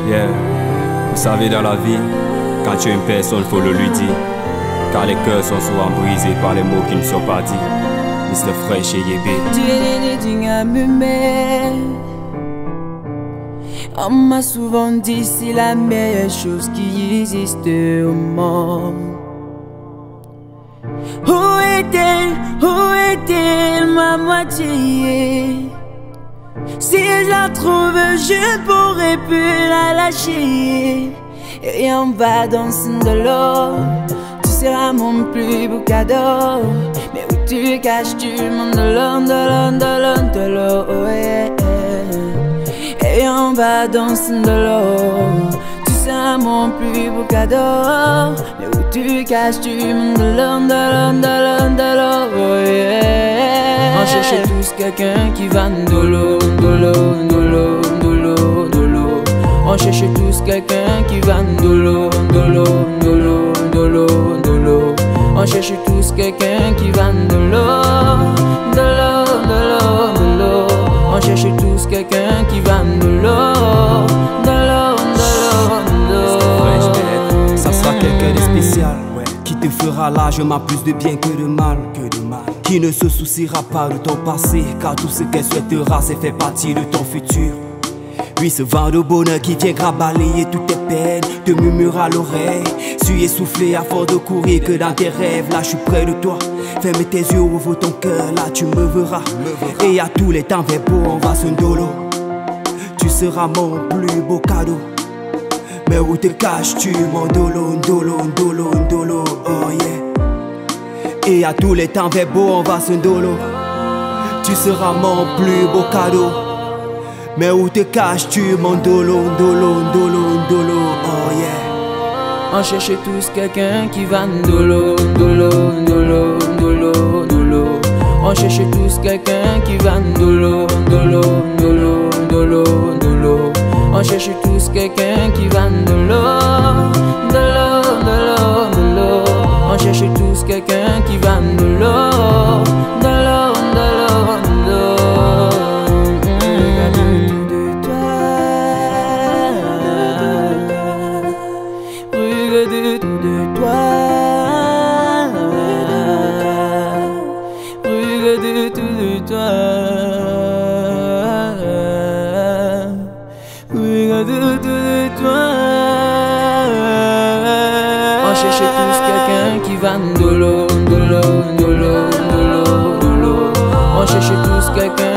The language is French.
Yeah. Vous savez, dans la vie, quand tu es une personne, faut le lui dire. Car les cœurs sont souvent brisés par les mots qui ne sont pas dits. Mr. Fresh et Yébé. On m'a souvent dit c'est la meilleure chose qui existe au monde. Où est-elle ma moitié? Si je la trouve, je pourrais plus la lâcher. Et on va danser de l'eau. Tu seras mon plus beau cadeau. Mais où tu caches-tu mon de l'eau, oh yeah. Et on va danser de l'eau. Tu seras mon plus beau cadeau. Mais où tu caches-tu mon de l'eau, oh yeah. On cherche tous quelqu'un qui va de l'eau. On cherche tous quelqu'un qui va de l'eau. On cherche tous quelqu'un qui va de l'eau. On cherche tous quelqu'un qui va de l'eau. Ça sera quelqu'un de spécial, qui te fera largement plus de bien que de mal. Qui ne se souciera pas de ton passé, car tout ce qu'elle souhaitera, c'est faire partie de ton futur. Puis ce vent de bonheur qui viendra balayer toutes tes peines, te murmure à l'oreille. Suis essoufflé à force de courir que dans tes rêves, là je suis près de toi. Ferme tes yeux, ouvre ton cœur, là tu me verras. Et à tous les temps vers beau, on va se dolo. Tu seras mon plus beau cadeau. Mais où te caches-tu mon dolo, oh yeah. Et à tous les temps vers beau, on va se dolo. Tu seras mon plus beau cadeau. Mais où te caches-tu mon dolo, oh yeah. On cherche tous quelqu'un qui va de l'eau. On cherche tous quelqu'un qui va de l'eau. On cherche tous quelqu'un qui va de l'eau. On cherche tous quelqu'un qui va de l'eau. On cherche tous quelqu'un qui va de l'eau. On cherche tous quelqu'un